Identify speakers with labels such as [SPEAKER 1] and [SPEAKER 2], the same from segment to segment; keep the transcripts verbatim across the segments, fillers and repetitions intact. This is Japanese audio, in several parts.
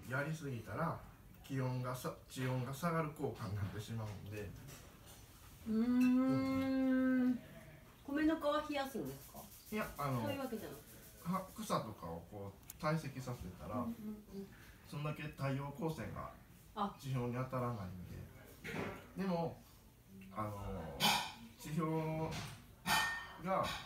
[SPEAKER 1] やりすぎたら気温がさ地温が下がる効果になってしまうんで。
[SPEAKER 2] うーん。米の皮冷やすんですか？
[SPEAKER 1] いや、あの
[SPEAKER 2] そういうわけじゃなくて、
[SPEAKER 1] 草とかをこう堆積させたら、うんうんうん、そんだけ太陽光線が地表に当たらないんで。でもあの地表があの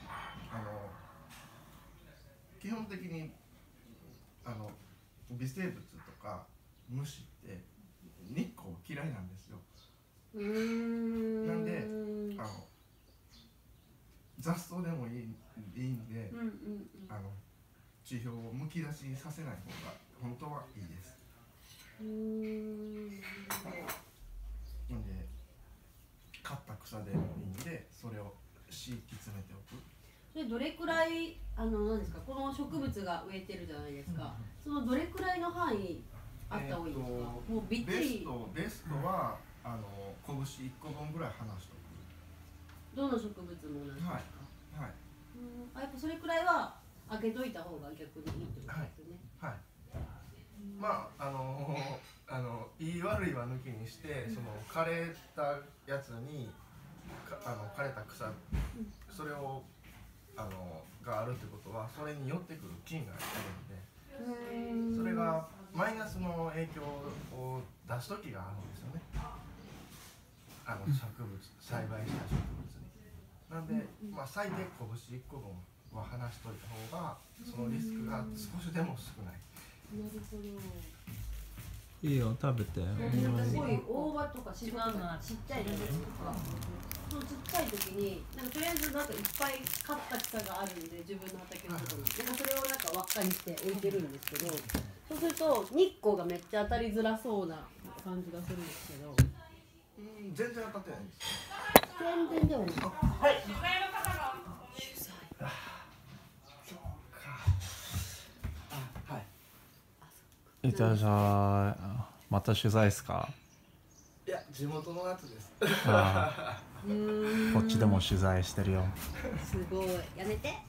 [SPEAKER 1] 基本的にあの微生物とか虫って日光嫌いなんですよ。うーんなんであの雑草でもいい、いいんで、うんうんうん、あの地表をむき出しにさせない方が本当はいいです。うーんなんで刈った草でもいいんでそれを敷き詰めておく。
[SPEAKER 2] それどれくらいあの何ですか、この植物が植えてるじゃないですか、うん、そのどれくらいの範囲あった方がいいですか？えー、もうびっちり。ベスト
[SPEAKER 1] ベストはあの拳いっこぶんぐらい離しておく。
[SPEAKER 2] どの植物も同じですか？はい、はい、うん、あ、やっぱそれくらいは開けといた方が逆にいいってことですね。はい、はい、
[SPEAKER 1] まああのあのいい悪いは抜きにして、その枯れたやつにあの枯れた草、それをあのがあるってことはそれに寄ってくる菌がいるんで、それがマイナスの影響を出す時があるんですよね。あの植物栽培した植物に。なんで、まあ、最低拳いっこぶんは離しといた方がそのリスクが少しでも少ない。なるほど。
[SPEAKER 3] いいよ、食べて。
[SPEAKER 2] なんかすごい大葉とかシソとかちっちゃいのとか、そのちっちゃい時になんかとりあえずなんかいっぱい刈った草があるんで、自分の畑のところになんかそれをなんか輪っかにして置いてるんですけど、そうすると日光がめっちゃ当たりづらそうな感じがするんですけど。
[SPEAKER 1] うん、全然当たってないんです。
[SPEAKER 2] 全然ではない。はい。取材の方が。取材。
[SPEAKER 1] そうか。あ、はい。
[SPEAKER 3] いってらっしゃい。また取材ですか？
[SPEAKER 1] いや、地元のやつです。
[SPEAKER 3] ああこっちでも取材してるよ。
[SPEAKER 2] すごい。やめて。